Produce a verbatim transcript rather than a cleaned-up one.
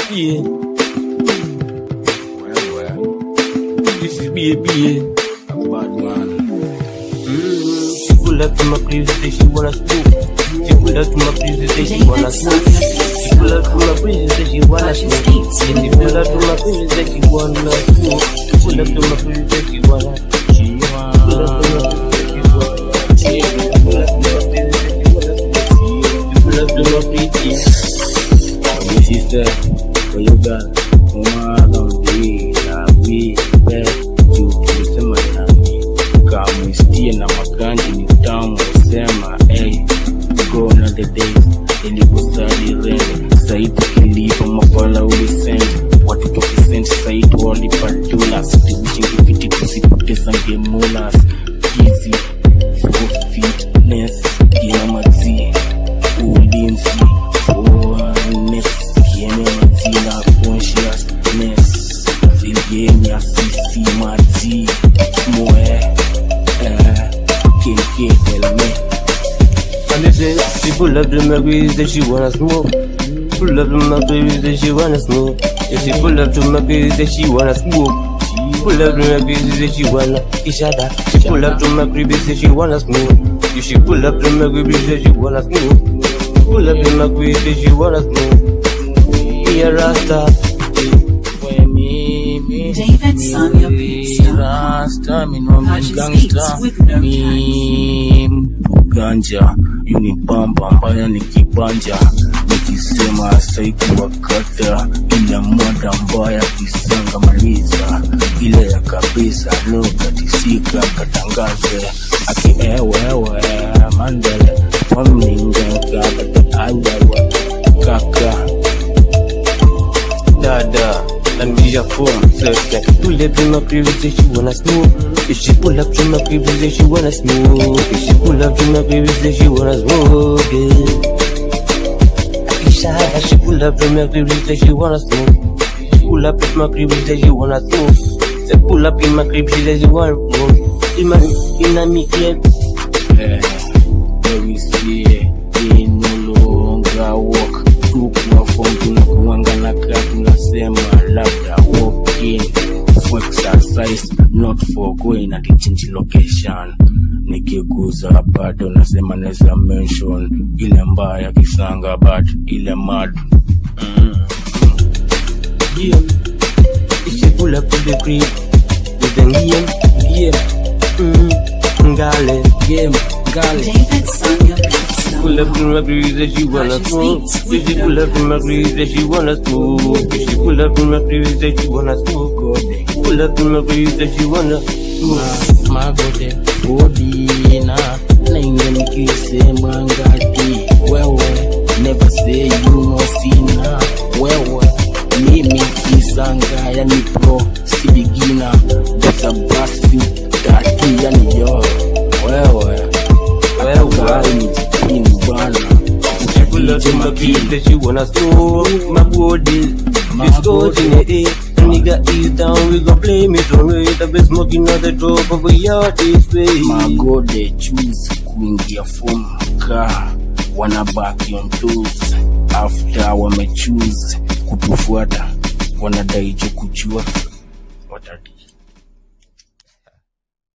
Yeah. Well, well. This is B A B A. A bad man. Mm, she pull up to my place, say she wanna smoke. She pull up to my place, say she wanna smoke. She pull up to my place, say she wanna smoke. She pull up to my place, say she wanna smoke. She pull up to my place, say she wanna. She wanna. She pull up to my place, say she wanna. She pull up to my place, say she wanna. My sister, for you got, Oma don't be la we bet you kusema nami kama istie na makanji ni tamu sema hey go na the days iliposali rende saidi kilipo mafala ulisendi watu toki sendi saidi walipatula situwishingi viti kusipotesa ngemulas easy for fitness kiamazi ulinzi for Yena consciousness, Zilgenia, Sisi, Mati, Moe, K K, tell me. And they say, she pull up to my place that she wanna smoke. Pull up to my place that she wanna smoke. If she pull up to my place that she wanna smoke. Pull up to my place that she wanna Ishada. She pull up to my place that she wanna smoke. If she pull up to my place that she wanna smoke. Pull up to my place that she wanna smoke. Yeah, Rasta. When me, me, David Sonia Beats. Rasta, me no me gangsta. Me, ganja, unibamba mbaya nikibanja. Nikisema saiku wakata, ila mwada mbaya kisanga maliza. Ile ya kabisa, luka tisika katangaze. Aki ewe ewe, mandele, wamninga kabata ajawa, kaka. Dada, and be a phone, sister. Pull up to my previous that she wanna smoke. If she pull up to my previous that she wanna smoke. If she pull up to my previous that she wanna smoke. Ishada, she pull up to my previous that she wanna smoke. She pull up to my previous that she wanna smoke. Say pull up in my previous that she wanna smoke. In my, in a me club. Eh, where we see it, we no longer walk. Tukua form tunakuanga na club tunasema labda walking for exercise not for going at the change location. Nikiguza bado nasema neza mention ile mbaya kisanga but ile mad. Mm. Yeah. If you pull up to the crib with the game, yeah. Mm. Gale, game, gale. David Sonia Beats. Pull up to my place that she wanna smoke. If she pull up to my place that she wanna smoke. If she pull up to my place that she wanna smoke. Pull up to my place that she wanna smoke. My body, body na na inge nikisema ngati wewe never say you no sina wewe mimi kisanga yani pro si beginner that's a basi tati yani yo wewe wewe pull up to my place that you wanna smoke. My body, this goes in the air. Nigga is down, we gon' play me to rate. I've been smoking on the drop of a yard this way. My god, they choose kuingia form car. Wanna back on toes. After wame choose kutufuata. Wanadai jo kuchua. What are they?